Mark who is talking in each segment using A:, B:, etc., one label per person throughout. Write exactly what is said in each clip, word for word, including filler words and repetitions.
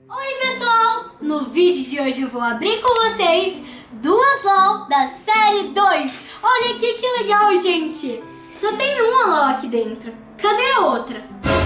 A: Oi pessoal, no vídeo de hoje eu vou abrir com vocês duas LOL da série dois. Olha aqui que legal, gente. Só tem uma LOL aqui dentro. Cadê a outra?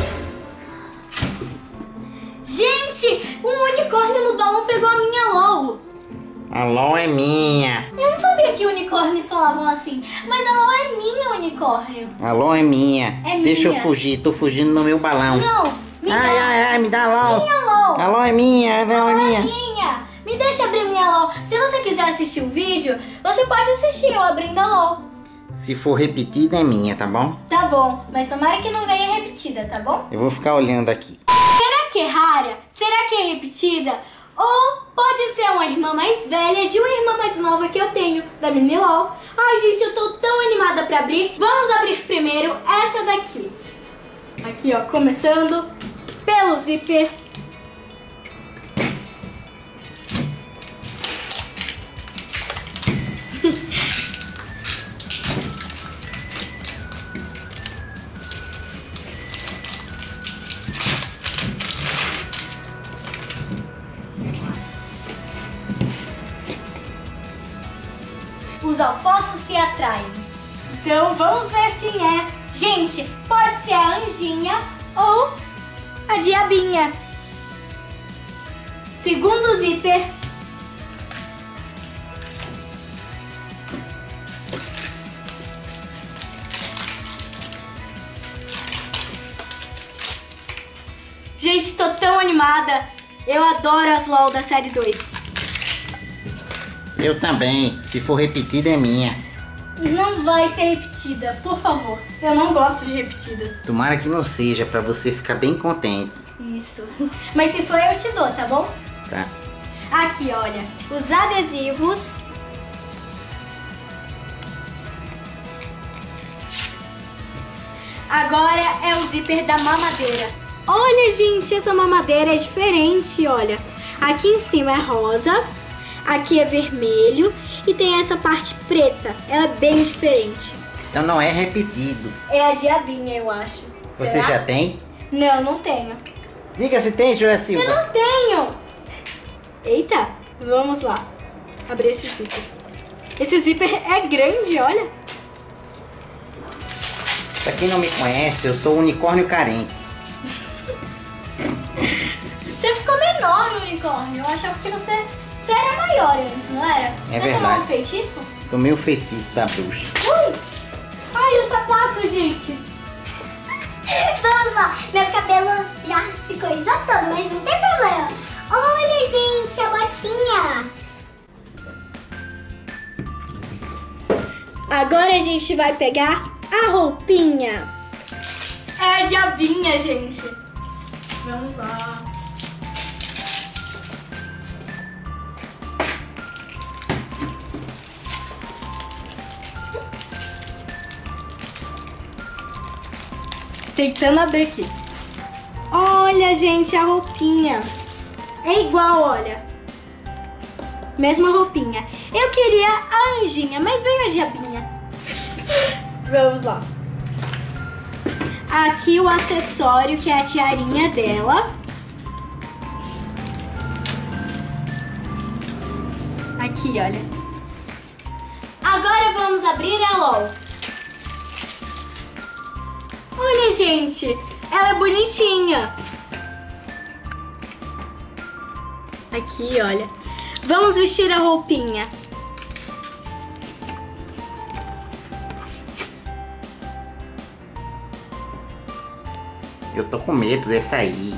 A: Gente, um unicórnio no balão pegou a minha LOL.
B: A LOL é minha.
A: Eu não sabia que unicórnios falavam assim, mas a LOL é minha, unicórnio.
B: A LOL é minha.
A: É
B: Deixa
A: minha.
B: eu fugir, tô fugindo no meu balão.
A: Não, me
B: ai,
A: dá.
B: ai, ai, me dá a LOL.
A: Minha LOL.
B: A LOL é minha, a LOL é minha.
A: É minha. Me deixa abrir minha LOL. Se você quiser assistir o vídeo, você pode assistir eu abrindo a LOL.
B: Se for repetida é minha, tá bom?
A: Tá bom, mas tomara que não venha repetida, tá bom?
B: Eu vou ficar olhando aqui.
A: Será que é rara? Será que é repetida? Ou pode ser uma irmã mais velha de uma irmã mais nova que eu tenho, da mini LOL. Ai, gente, eu tô tão animada pra abrir. Vamos abrir primeiro essa daqui. Aqui, ó, começando pelo zíper. Os opostos se atraem. Então vamos ver quem é. Gente, pode ser a Anjinha ou a Diabinha. Segundo zíper. Gente, tô tão animada. Eu adoro as LOL da série dois.
B: Eu também. Se for repetida é minha.
A: Não vai ser repetida, por favor. Eu não gosto de repetidas.
B: Tomara que não seja, pra você ficar bem contente.
A: Isso. Mas se for, eu te dou, tá bom?
B: Tá.
A: Aqui, olha. Os adesivos. Agora é o zíper da mamadeira. Olha, gente, essa mamadeira é diferente, olha. Aqui em cima é rosa. Aqui é vermelho e tem essa parte preta. Ela é bem diferente.
B: Então não é repetido.
A: É a Diabinha, eu acho.
B: Você
A: Será?
B: já tem?
A: Não, não tenho.
B: Diga se tem, Júlia Silva.
A: Eu não tenho. Eita, vamos lá. Abrir esse zíper. Esse zíper é grande, olha.
B: Pra quem não me conhece, eu sou um unicórnio carente.
A: Você ficou menor, unicórnio. Eu achava que você... Você era maior antes, não era?
B: É
A: você
B: verdade.
A: tomou um feitiço?
B: Tomei o feitiço da bruxa.
A: Ui! Ai, o sapato, gente!
C: Vamos lá, meu cabelo já se coisou todo, mas não tem problema. Olha, gente, a botinha.
A: Agora a gente vai pegar a roupinha. É a Diabinha, gente. Vamos lá. Tentando abrir aqui. Olha, gente, a roupinha. É igual, olha. Mesma roupinha. Eu queria a Anjinha, mas veio a Diabinha. Vamos lá. Aqui o acessório, que é a tiarinha dela. Aqui, olha. Agora vamos abrir a LOL. Olha, gente, ela é bonitinha. Aqui, olha. Vamos vestir a roupinha.
B: Eu tô com medo dessa aí.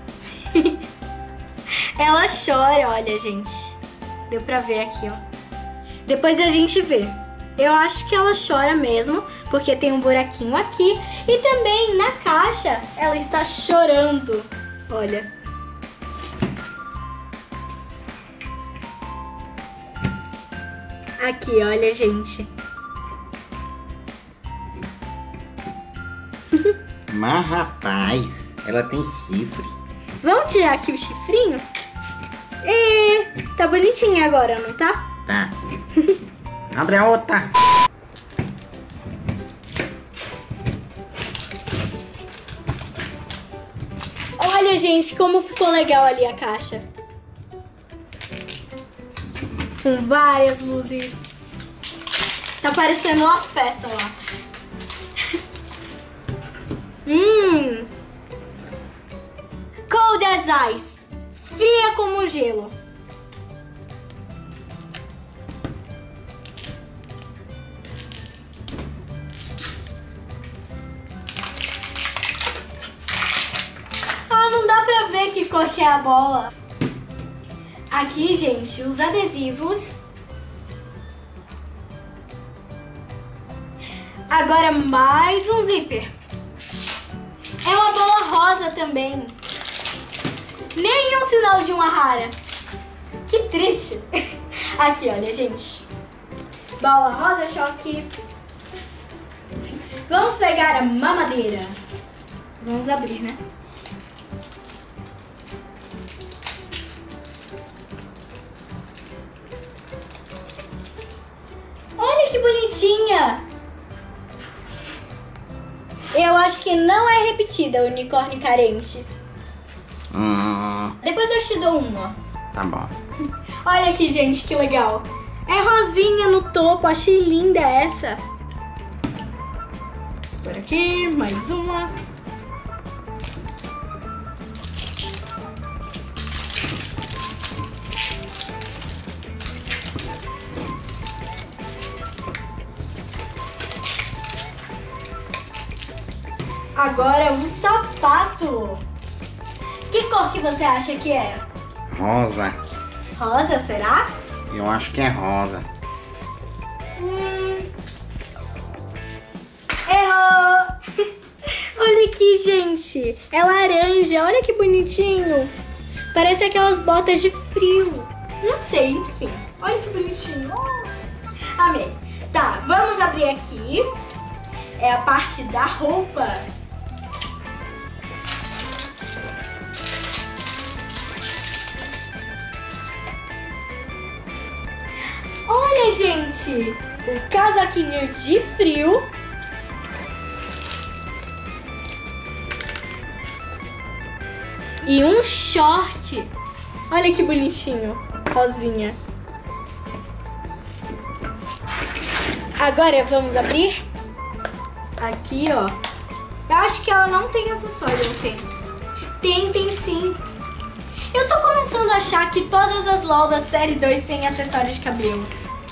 A: Ela chora, olha, gente. Deu pra ver aqui, ó. Depois a gente vê. Eu acho que ela chora mesmo, porque tem um buraquinho aqui. E também na caixa ela está chorando. Olha. Aqui, olha, gente.
B: Mas rapaz, ela tem chifre.
A: Vamos tirar aqui o chifrinho? E tá bonitinha agora, não tá?
B: Tá. Abre a outra.
A: gente, como ficou legal ali a caixa. Com várias luzes. Tá parecendo uma festa lá. Hum. Cold as ice. Fria como gelo. Ah, não dá pra ver que cor que é a bola. Aqui, gente, os adesivos. Agora mais um zíper. É uma bola rosa também. Nenhum sinal de uma rara. Que triste. Aqui, olha, gente. Bola rosa choque. Vamos pegar a mamadeira. Vamos abrir, né? Olha que bonitinha. Eu acho que não é repetida o unicórnio carente.
B: Hum,
A: Depois eu te dou uma.
B: tá bom.
A: Olha aqui, gente, que legal. É rosinha no topo, achei linda essa. Por aqui, mais uma. Agora um sapato. Que cor que você acha que é?
B: Rosa.
A: Rosa, será?
B: Eu acho que é rosa.
A: Hum. Errou! Olha aqui, gente. É laranja. Olha que bonitinho. Parece aquelas botas de frio. Não sei, enfim. Olha que bonitinho. Oh. Amei. Tá, vamos abrir aqui. É a parte da roupa. Olha, gente, o casaquinho de frio. E um short. Olha que bonitinho, rosinha. Agora vamos abrir. Aqui, ó. Eu acho que ela não tem acessório, não tem? Tem, tem sim. Eu tô começando a achar que todas as LOL da série dois têm acessório de cabelo.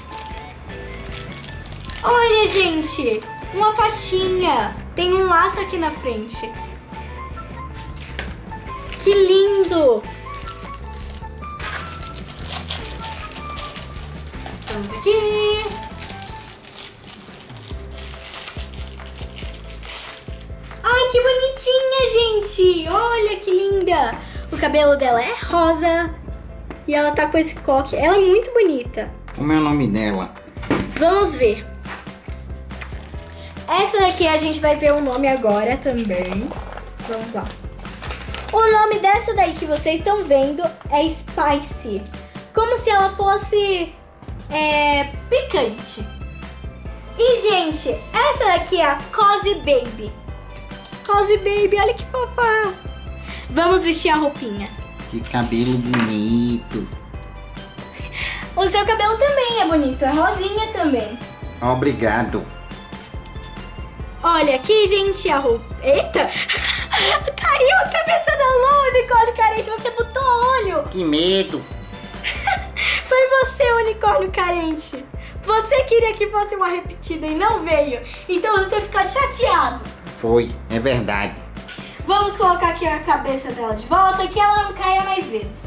A: Olha, gente, uma faixinha. Tem um laço aqui na frente. Que lindo! Vamos aqui. Ai, que bonitinha, gente! Olha que linda! O cabelo dela é rosa e ela tá com esse coque. Ela é muito bonita.
B: Como é o nome dela?
A: Vamos ver. Essa daqui a gente vai ver o nome agora também. Vamos lá. O nome dessa daí que vocês estão vendo é Spicy. Como se ela fosse é, picante. E, gente, essa daqui é a Cozy Baby. Cozy Baby, olha que fofa. Vamos vestir a roupinha.
B: Que cabelo bonito.
A: O seu cabelo também é bonito, é rosinha também.
B: Obrigado.
A: Olha aqui, gente, a roupa. Eita! Caiu a cabeça da Lu, unicórnio carente. Você botou olho.
B: Que medo.
A: Foi você, unicórnio carente. Você queria que fosse uma repetida e não veio. Então você fica chateado.
B: Foi, é verdade.
A: Vamos colocar aqui a cabeça dela de volta, que ela não caia mais vezes.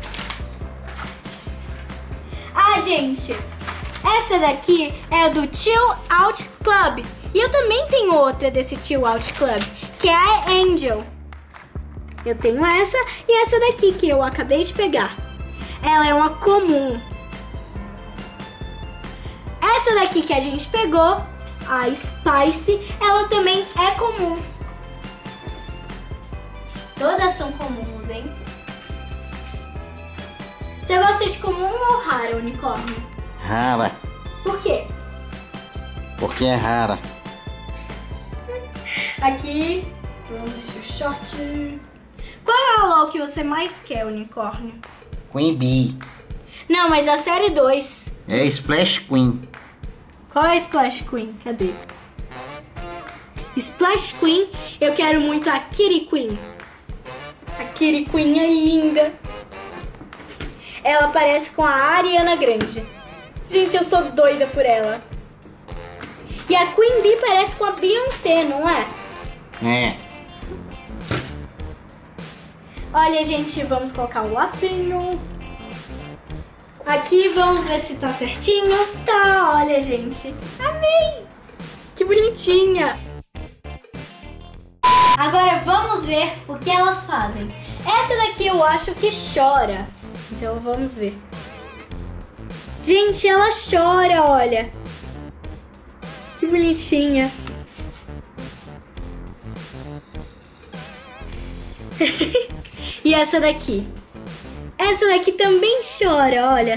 A: Ah, gente, essa daqui é do Chill Out Club. E eu também tenho outra desse Chill Out Club, que é a Angel. Eu tenho essa e essa daqui que eu acabei de pegar. Ela é uma comum. Essa daqui que a gente pegou, a Spicy, ela também é comum. Todas são comuns, hein? Você gosta de comum ou rara, unicórnio?
B: Rara.
A: Por quê?
B: Porque é rara.
A: Aqui, vamos vestir o short. Qual é a LOL que você mais quer, unicórnio?
B: Queen Bee.
A: Não, mas da série dois.
B: É Splash Queen.
A: Qual é a Splash Queen? Cadê? Splash Queen, eu quero muito a Kitty Queen. A Kitty Queen é linda. Ela parece com a Ariana Grande. Gente, eu sou doida por ela. E a Queen Bee parece com a Beyoncé, não é?
B: É.
A: Olha, gente, vamos colocar o lacinho. Aqui, vamos ver se tá certinho. Tá, olha, gente. Amei! Que bonitinha! Agora vamos ver o que elas fazem. Essa daqui eu acho que chora. Então vamos ver. Gente, ela chora, olha. Que bonitinha. E essa daqui? Essa daqui também chora, olha.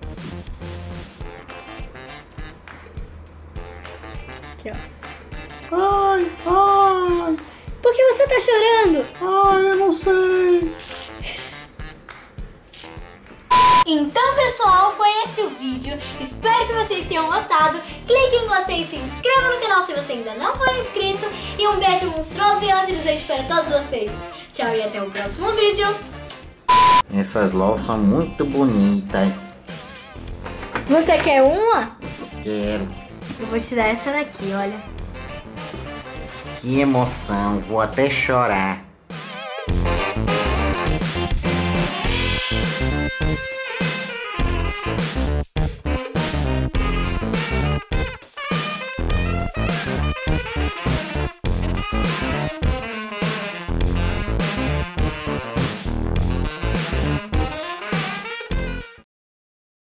A: Aqui, ó.
B: Ai, ai.
A: Por que você tá chorando?
B: Ai, eu não sei.
A: Então, pessoal, foi esse o vídeo. Espero que vocês tenham gostado. Clique em gostei e se inscreva no canal se você ainda não for inscrito. E um beijo monstruoso e eletrizante para todos vocês. Tchau e até o próximo vídeo.
B: Essas LOL são muito bonitas.
A: Você quer uma?
B: Quero.
A: Eu vou te dar essa daqui, olha.
B: Que emoção, vou até chorar.